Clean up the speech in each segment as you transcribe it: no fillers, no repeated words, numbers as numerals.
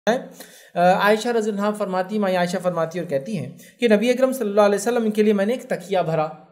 عائشہ رضی اللہ عنہا فرماتی، ماں عائشہ فرماتی اور کہتی ہیں کہ نبی اکرم صلی اللہ علیہ وسلم کے لیے میں نے ایک تکیہ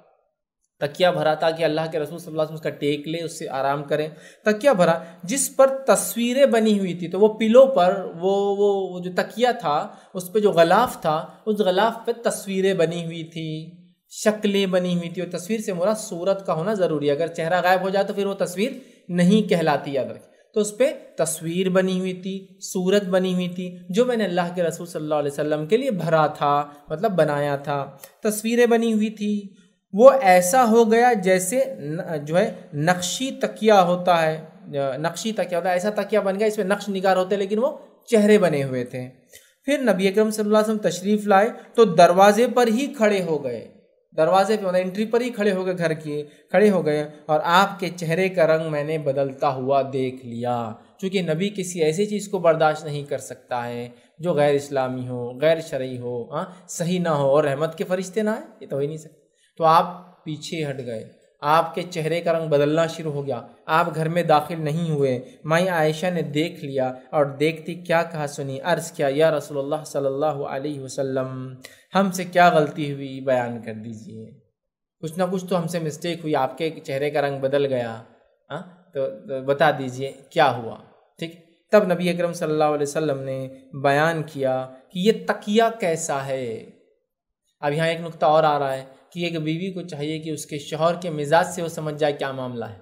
بھرا تاکہ اللہ کے رسول صلی اللہ علیہ وسلم اس کا ٹیک لے، اس سے آرام کریں۔ تکیہ بھرا جس پر تصویریں بنی ہوئی تھی، تو وہ پلو پر وہ جو تکیہ تھا اس پہ جو غلاف تھا، اس غلاف پہ تصویریں بنی ہوئی تھی، شکلیں بنی ہوئی تھی۔ اور تصویر سے مراد صورت کا ہونا ضروری ہے، اگر چہرہ غائب ہو جائے تو پھر وہ تصویر نہیں کہلاتی، یاد رکھیں۔ تو اس پہ تصویر بنی ہوئی تھی، صورت بنی ہوئی تھی، جو میں نے اللہ کے رسول صلی اللہ علیہ وسلم کے لیے بھرا تھا، مطلب بنایا تھا۔ تصویریں بنی ہوئی تھی، وہ ایسا ہو گیا جیسے جو ہے نقشی تکیہ ہوتا ہے، ایسا تکیہ بن گیا اس میں نقش نگار ہوتے لیکن وہ چہرے بنے ہوئے تھے۔ پھر نبی اکرم صلی اللہ علیہ وسلم تشریف لائے تو دروازے پر ہی کھڑے ہو گئے، دروازے پہ انٹری پر ہی کھڑے ہو گئے، گھر کے کھڑے ہو گئے، اور آپ کے چہرے کا رنگ میں نے بدلتا ہوا دیکھ لیا، چونکہ نبی کسی ایسی چیز کو برداشت نہیں کر سکتا ہے جو غیر اسلامی ہو، غیر شرعی ہو، صحیح نہ ہو، اور رحمت کے فرشتے نہ آئے، یہ تو ہو ہی نہیں سکتا۔ تو آپ پیچھے ہٹ گئے، آپ کے چہرے کا رنگ بدلنا شروع ہو گیا، آپ گھر میں داخل نہیں ہوئے۔ مائی عائشہ نے دیکھ لیا اور دیکھتی کیا کہا سنی، عرض کیا یا رسول اللہ صلی اللہ علیہ وسلم، ہم سے کیا غلطی ہوئی بیان کر دیجئے، کچھ نہ کچھ تو ہم سے مسٹیک ہوئی، آپ کے چہرے کا رنگ بدل گیا، تو بتا دیجئے کیا ہوا۔ ٹھیک، تب نبی اکرم صلی اللہ علیہ وسلم نے بیان کیا کہ یہ تکیہ کیسا ہے۔ اب یہاں ایک نقطہ اور آ رہا ہے کہ ایک بیوی کو چاہیے کہ اس کے شوہر کے مزاج سے وہ سمجھ جائے کیا معاملہ ہے،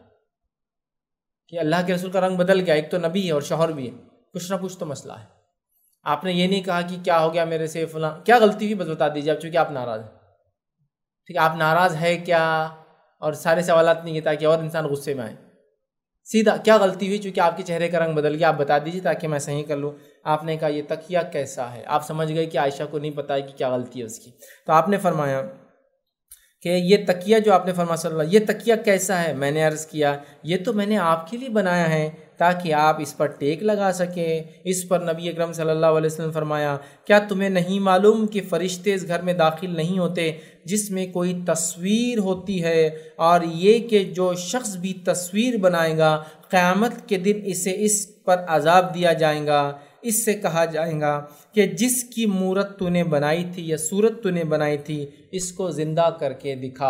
کہ اللہ کے رسول کا رنگ بدل گیا، ایک تو نبی ہے اور شوہر بھی ہے، کچھ نہ کچھ تو مسئلہ ہے۔ آپ نے یہ نہیں کہا کہ کیا ہو گیا میرے سے، فلاں کیا غلطی ہوئی بس بتا دیجیے، اب چونکہ آپ ناراض ہیں، ٹھیک ہے، آپ ناراض ہے کیا، اور سارے سوالات نہیں ہے تاکہ اور انسان غصے میں آئے، سیدھا کیا غلطی ہوئی، چونکہ آپ کے چہرے کا رنگ بدل گیا، آپ بتا دیجیے تاکہ میں صحیح کر لوں۔ آپ نے کہا یہ تکیہ کیسا ہے، آپ سمجھ گئے کہ عائشہ کو نہیں پتہ ہے کہ کیا غلطی ہے اس کی، تو آپ نے فرمایا کہ یہ تکیہ جو آپ نے فرمایا صلی اللہ، یہ تکیہ کیسا ہے؟ میں نے عرض کیا یہ تو میں نے آپ کے لیے بنایا ہے تاکہ آپ اس پر ٹیک لگا سکیں۔ اس پر نبی اکرم صلی اللہ علیہ وسلم فرمایا کیا تمہیں نہیں معلوم کہ فرشتے اس گھر میں داخل نہیں ہوتے جس میں کوئی تصویر ہوتی ہے، اور یہ کہ جو شخص بھی تصویر بنائے گا قیامت کے دن اسے اس پر عذاب دیا جائے گا، اس سے کہا جائے گا کہ جس کی مورت تو نے بنائی تھی یا صورت تو نے بنائی تھی اس کو زندہ کر کے دکھا۔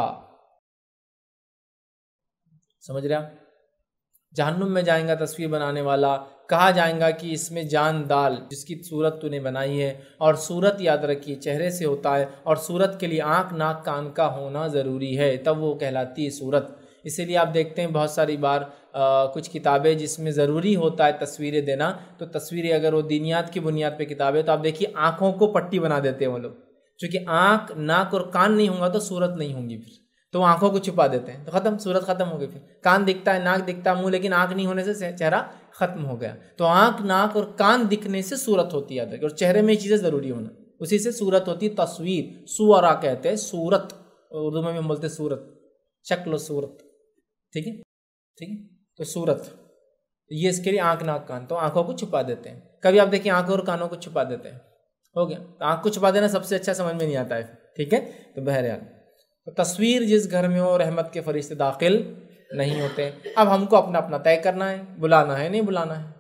سمجھ رہے آپ؟ جہنم میں جائیں گا تصویر بنانے والا، کہا جائیں گا کہ اس میں جان ڈال جس کی صورت تو نے بنائی ہے، اور صورت یاد رکھیے چہرے سے ہوتا ہے، اور صورت کے لیے آنکھ ناک کان کا ہونا ضروری ہے، تب وہ کہلاتی ہے صورت۔ اسی لیے آپ دیکھتے ہیں بہت ساری بار کچھ کتابیں جس میں ضروری ہوتا ہے تصویریں دینا، تو تصویریں اگر وہ دینیات کی بنیاد پہ کتابیں تو آپ دیکھیے آنکھوں کو پٹی بنا دیتے ہیں وہ لوگ، چونکہ آنکھ ناک اور کان نہیں ہوں گا تو صورت نہیں ہوں گی، پھر تو وہ آنکھوں کو چھپا دیتے ہیں، تو ختم، صورت ختم ہو گئی۔ پھر کان دکھتا ہے، ناک دکھتا ہے، منہ، لیکن آنکھ نہیں ہونے سے چہرہ ختم ہو گیا۔ تو آنکھ ناک اور کان دکھنے سے صورت ہوتی ہے، اور چہرے میں یہ چیزیں ضروری ہونا، اسی سے صورت ہوتی ہے۔ تصویر سورا کہتے ہیں، صورت اردو میں بھی ہم بولتے ہیں صورت، شکل و صورت، ٹھیک ہے ٹھیک ہے، تو صورت یہ اس کے لیے آنکھ ناک کان، تو آنکھوں کو چھپا دیتے ہیں۔ کبھی آپ دیکھیں آنکھوں اور کانوں کو چھپا دیتے ہیں، ہو گیا، آنکھ کو چھپا دینا سب سے اچھا، سمجھ میں نہیں آتا ہے، ٹھیک ہے۔ تو بہرحال تصویر جس گھر میں ہو رحمت کے فرشتے داخل نہیں ہوتے۔ اب ہم کو اپنا اپنا طے کرنا ہے، بلانا ہے نہیں بلانا ہے۔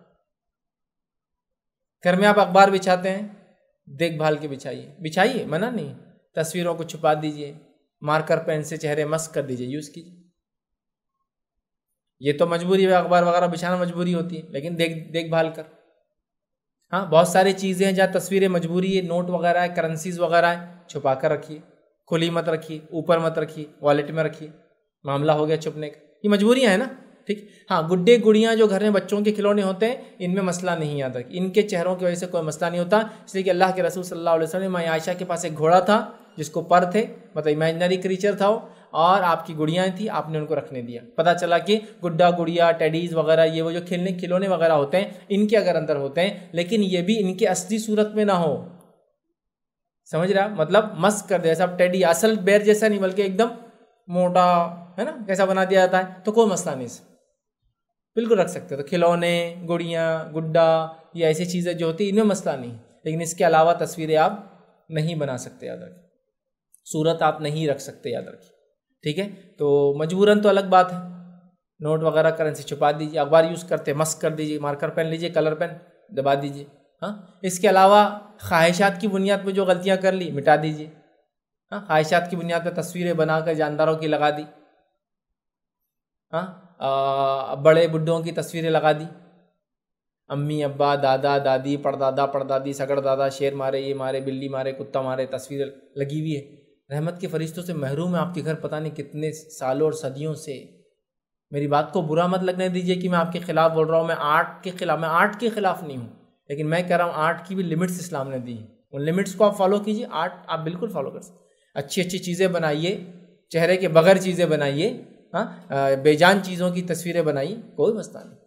گھر میں آپ اخبار بچھاتے ہیں، دیکھ بھال کے بچھائیے، منع نہیں، تصویروں کو چھپا دیجئے، مارکر پین سے چہرے مسک کر دیجئے، یوز کیجئے۔ یہ تو مجبوری ہے، اخبار وغیرہ بچھانا مجبوری ہوتی ہے، لیکن دیکھ بھال کر۔ ہاں بہت ساری چیزیں ہیں جہاں تصویریں مجبوری ہے، نوٹ وغیرہ ہے، کرنسیز وغیرہ ہے، چھپا کر رکھیے، کھلی مت رکھیے، اوپر مت رکھیے، والیٹ میں رکھیے، معاملہ ہو گیا چھپنے کا۔ یہ مجبوریاں ہیں نا، ٹھیک۔ ہاں گڈے گڑیاں جو گھر میں بچوں کے کھلونے ہوتے ہیں ان میں مسئلہ نہیں آتا، ان کے چہروں کی وجہ سے کوئی مسئلہ نہیں ہوتا، اس لیے کہ اللہ کے رسول صلی اللہ علیہ وسلم ماں عائشہ کے پاس ایک گھوڑا تھا جس کو پر تھے، مطلب امیجنری کریچر تھا وہ، اور آپ کی گڑیاں تھیں، آپ نے ان کو رکھنے دیا۔ پتہ چلا کہ گڈا گڑیا ٹیڈیز وغیرہ یہ وہ جو کھلونے وغیرہ ہوتے ہیں ان کے اگر اندر ہوتے ہیں، لیکن یہ بھی ان کے اصلی صورت میں نہ ہو، سمجھ رہا، مطلب مسک کر دے، ایسا ٹیڈی اصل بیر جیسا نہیں بلکہ ایک دم موٹا ہے نا، کیسا بنا دیا جاتا ہے، تو کوئی مسئلہ نہیں، بالکل رکھ سکتے۔ تو کھلونے، گڑیاں، گڈا، یہ ایسی چیزیں جو ہوتی ہیں ان میں مسئلہ نہیں، لیکن اس کے علاوہ تصویریں آپ نہیں بنا سکتے، یاد رکھیں، صورت آپ نہیں رکھ سکتے، یاد رکھیں، ٹھیک ہے۔ تو مجبوراً تو الگ بات ہے، نوٹ وغیرہ کرنسی چھپا دیجیے، اخبار یوز کرتے مسک کر دیجیے، مارکر پین لیجیے، کلر پین دبا دیجیے، ہاں اس کے علاوہ خواہشات کی بنیاد پہ جو غلطیاں کر لی مٹا دیجیے. ہاں خواہشات کی بنیاد پہ تصویریں بنا کر جانداروں کی لگا دی. ہاں بڑے بڈھوں کی تصویریں لگا دی, امی ابا دادا دادی پردادا پردادی سگڑ دادا شیر مارے یہ مارے بلی مارے کتا مارے تصویریں لگی ہوئی ہے. رحمت کے فرشتوں سے محروم ہے آپ کے گھر پتہ نہیں کتنے سالوں اور صدیوں سے. میری بات کو برا مت لگنے دیجیے کہ میں آپ کے خلاف بول رہا ہوں, میں آرٹ کے خلاف نہیں ہوں, لیکن میں کہہ رہا ہوں آرٹ کی بھی لمٹس اسلام نے دی ہیں. ان لمٹس کو آپ فالو کیجیے. آرٹ آپ بالکل فالو کر سکتے, اچھی اچھی چیزیں بنائیے, چہرے کے بغیر چیزیں بنائیے, ہاں بے جان چیزوں کی تصویریں بنائیے, کوئی مسئلہ نہیں.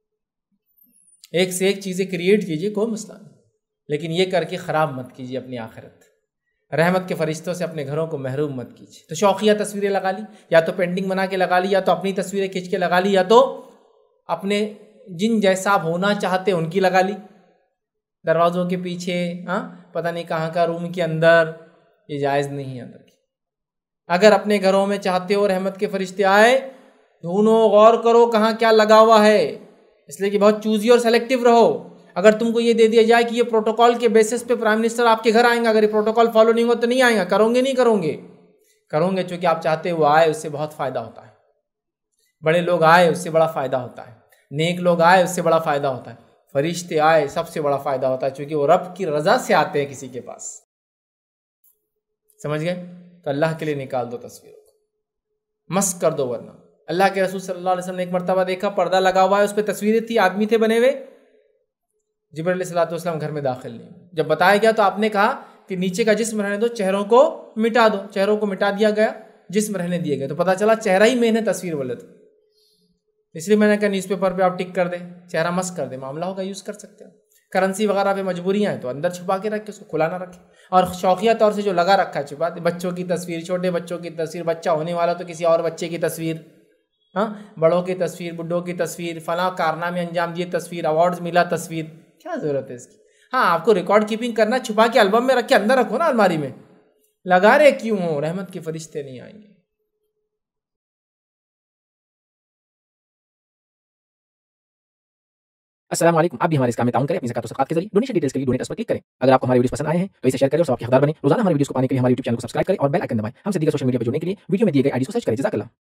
ایک سے ایک چیزیں کریٹ کیجیے, کوئی مسئلہ نہیں, لیکن یہ کر کے خراب مت کیجیے اپنی آخرت. رحمت کے فرشتوں سے اپنے گھروں کو محروم مت کیجیے. تو شوقیہ تصویریں لگا لی, یا تو پینٹنگ بنا کے لگا لی, یا تو اپنی تصویریں کھینچ کے لگا لی, یا تو اپنے جن جیسا آپ ہونا چاہتے ان کی لگا لی دروازوں کے پیچھے, ہاں پتہ نہیں کہاں کا روم کے اندر. یہ جائز نہیں ہے اندر کی. اگر اپنے گھروں میں چاہتے ہو رحمت کے فرشتے آئے, ڈھونڈو غور کرو کہاں کیا لگا ہوا ہے, اس لیے کہ بہت چوزی اور سلیکٹیو رہو. اگر تم کو یہ دے دیا جائے کہ یہ پروٹوکول کے بیسس پہ پرائم منسٹر آپ کے گھر آئیں گے, اگر یہ پروٹوکول فالو نہیں ہوگا تو نہیں آئیں گا, کرو گے نہیں کرو گے چونکہ آپ چاہتے وہ آئے, اس سے بہت فائدہ ہوتا ہے. بڑے لوگ آئے اس سے بڑا فائدہ ہوتا ہے, نیک لوگ آئے اس سے بڑا فائدہ ہوتا ہے, فرشتے آئے سب سے بڑا فائدہ ہوتا ہے, چونکہ وہ رب کی رضا سے آتے ہیں کسی کے پاس. سمجھ گئے؟ تو اللہ کے لیے نکال دو تصویروں کو, مسک کر دو. ورنہ اللہ کے رسول صلی اللہ علیہ وسلم نے ایک مرتبہ دیکھا پردہ لگا ہوا ہے, اس پہ تصویریں تھی, آدمی تھے بنے ہوئے. جبرائیل علیہ الصلوۃ والسلام گھر میں داخل نہیں. جب بتایا گیا تو آپ نے کہا کہ نیچے کا جسم رہنے دو, چہروں کو مٹا دو. چہروں کو مٹا دیا گیا, جسم رہنے دیے گئے. تو پتہ چلا چہرہ ہی مین ہے, تصویر بولے تو. اس لیے میں نے کہا نیوز پیپر پہ آپ ٹک کر دیں, چہرہ مسک کر دیں, معاملہ ہوگا, یوز کر سکتے ہیں. کرنسی وغیرہ پہ مجبوریاں ہیں تو اندر چھپا کے رکھے, اس کو کھلا نہ رکھے. اور شوقیہ طور سے جو لگا رکھا ہے چھپا دے. بچوں کی تصویر, چھوٹے بچوں کی تصویر, بچہ ہونے والا تو کسی اور بچے کی تصویر, ہاں بڑوں کی تصویر, بڈھوں کی تصویر, فلاں کارنامے انجام دیے تصویر, ایوارڈز ملا تصویر. کیا ضرورت ہے اس کی؟ ہاں آپ کو ریکارڈ کیپنگ کرنا, چھپا کے البم میں رکھ کے اندر رکھو نا الماری میں. لگا رہے کیوں ہو؟ رحمت کے فرشتے نہیں آئیں گے. السلام علیکم. آپ بھی ہمارے اس کام میں تعاون کریں اپنی زکات و صدقات کے ذریعے. ڈونیشن ڈیٹیلز کے لیے ڈونیٹ اس پر کلک کریں. اگر آپ کو ہماری ویڈیوز پسند آئے ہیں تو اسے شیئر کریں اور ثواب کے حقدار بنیں. روزانہ ہماری ویڈیوز کو پانے کے لیے ہمارے یوٹیوب چینل کو سبسکرائب کریں اور بیل آئکن دبائیں. ہم سے دیگر سوشل میڈیا پر جڑنے کے لیے ویڈیو میں دیے گئے آئی ڈیز کو سرچ کریں. جزاک اللہ.